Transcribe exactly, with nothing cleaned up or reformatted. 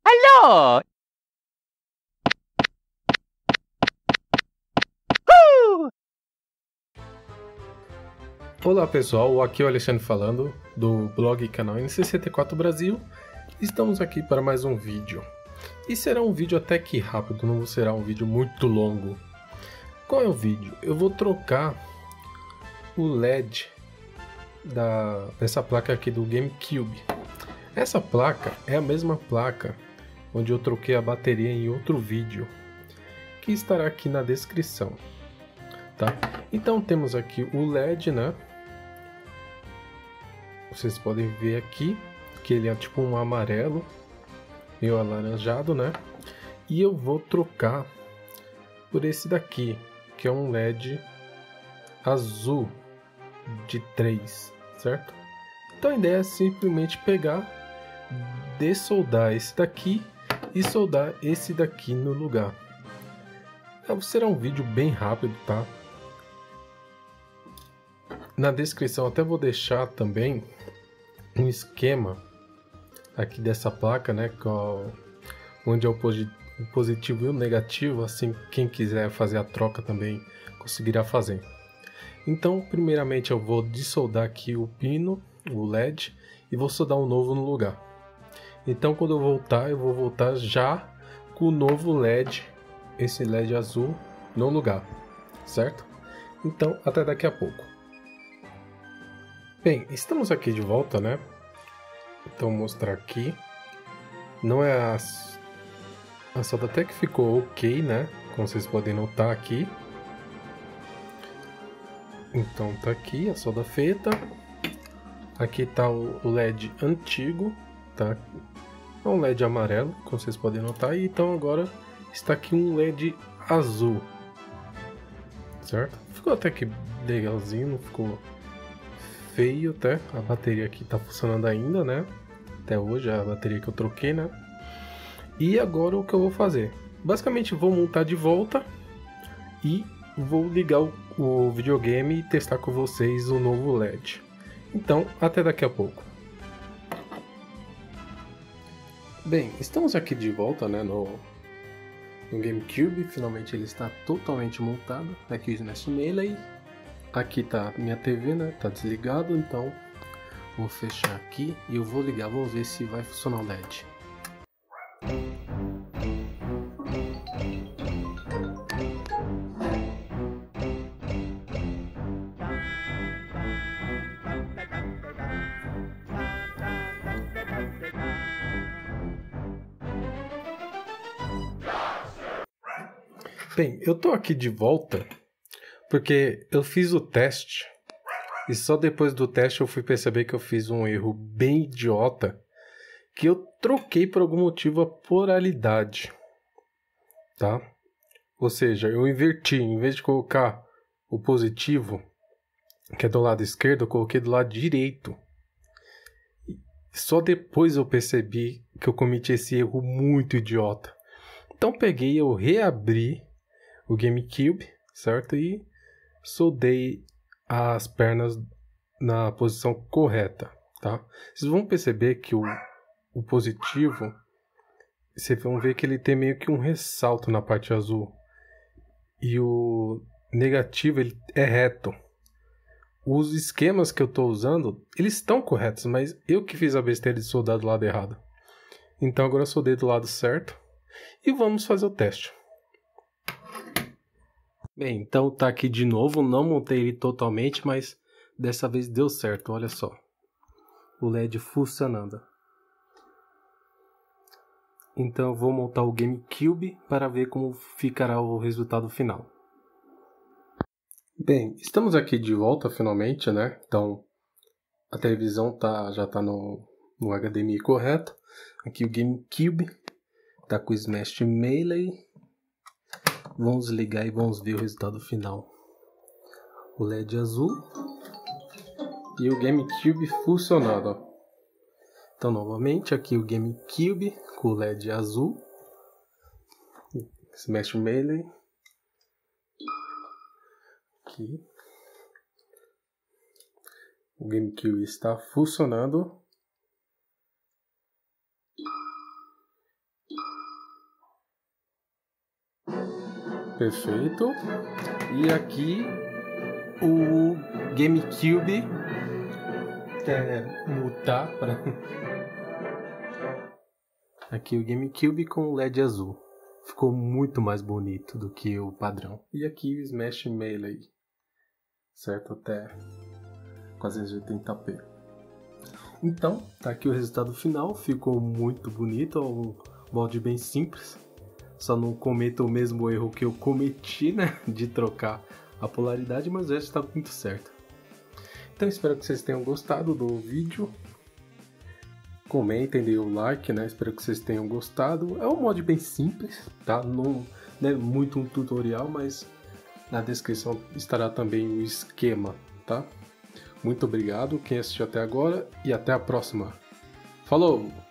Alô! Uh! Olá pessoal, aqui é o Alexandre falando do blog e canal N sessenta e quatro Brasil. Estamos aqui para mais um vídeo. E será um vídeo até que rápido, não será um vídeo muito longo. Qual é o vídeo? Eu vou trocar o L E D da, dessa placa aqui do GameCube. Essa placa é a mesma placa onde eu troquei a bateria em outro vídeo, que estará aqui na descrição. Tá? Então temos aqui o L E D, né? Vocês podem ver aqui que ele é tipo um amarelo, meio alaranjado, né? E eu vou trocar por esse daqui, que é um L E D azul de três, certo? Então a ideia é simplesmente pegar, dessoldar esse daqui e soldar esse daqui no lugar. Será um vídeo bem rápido, tá? Na descrição até vou deixar também um esquema aqui dessa placa, né, onde é o positivo e o negativo, assim quem quiser fazer a troca também conseguirá fazer. Então, primeiramente eu vou dessoldar aqui o pino, o L E D, e vou soldar um novo no lugar. Então, quando eu voltar, eu vou voltar já com o novo L E D, esse L E D azul, no lugar, certo? Então, até daqui a pouco. Bem, estamos aqui de volta, né? Então, vou mostrar aqui. Não é a... A solda até que ficou ok, né? Como vocês podem notar aqui. Então, tá aqui a solda feita. Aqui tá o L E D antigo, tá? É um L E D amarelo, como vocês podem notar. E então agora está aqui um L E D azul, certo? Ficou até que legalzinho, não ficou feio até. A bateria aqui tá funcionando ainda, né? Até hoje a bateria que eu troquei, né? E agora o que eu vou fazer? Basicamente vou montar de volta e vou ligar o, o videogame e testar com vocês o novo L E D. Então, até daqui a pouco. Bem, estamos aqui de volta, né, no, no GameCube. Finalmente ele está totalmente montado. Aqui o Smash Melee. Aqui tá minha T V, né? Tá desligado, então vou fechar aqui e eu vou ligar, vou ver se vai funcionar o L E D. Bem, eu tô aqui de volta porque eu fiz o teste e só depois do teste eu fui perceber que eu fiz um erro bem idiota, que eu troquei por algum motivo a polaridade, tá? Ou seja, eu inverti, em vez de colocar o positivo, que é do lado esquerdo, eu coloquei do lado direito. Só depois eu percebi que eu cometi esse erro muito idiota. Então peguei, eu reabri o GameCube, certo? E soldei as pernas na posição correta, tá? Vocês vão perceber que o, o positivo, vocês vão ver que ele tem meio que um ressalto na parte azul. E o negativo, ele é reto. Os esquemas que eu estou usando, eles estão corretos, mas eu que fiz a besteira de soldar do lado errado. Então agora eu soldei do lado certo e vamos fazer o teste. Bem, então tá aqui de novo, não montei ele totalmente, mas dessa vez deu certo, olha só. O L E D funcionando. Então eu vou montar o GameCube para ver como ficará o resultado final. Bem, estamos aqui de volta finalmente, né? Então a televisão tá, já tá no, no H D M I correto. Aqui o GameCube tá com o Smash Melee. Vamos ligar e vamos ver o resultado final. O L E D azul e o GameCube funcionando. Então novamente aqui o GameCube com o L E D azul, Smash Melee. Aqui o GameCube está funcionando Perfeito. E aqui o GameCube. É, mutar para... Aqui o GameCube com o L E D azul. Ficou muito mais bonito do que o padrão. E aqui o Smash Melee. Certo? Até quatrocentos e oitenta p. Então, tá aqui o resultado final. Ficou muito bonito. É um molde bem simples. Só não cometa o mesmo erro que eu cometi, né? De trocar a polaridade, mas o resto está muito certo. Então espero que vocês tenham gostado do vídeo. Comentem, deem o like, né? Espero que vocês tenham gostado. É um mod bem simples, tá? Não é muito um tutorial, mas na descrição estará também o esquema, tá? Muito obrigado quem assistiu até agora e até a próxima. Falou!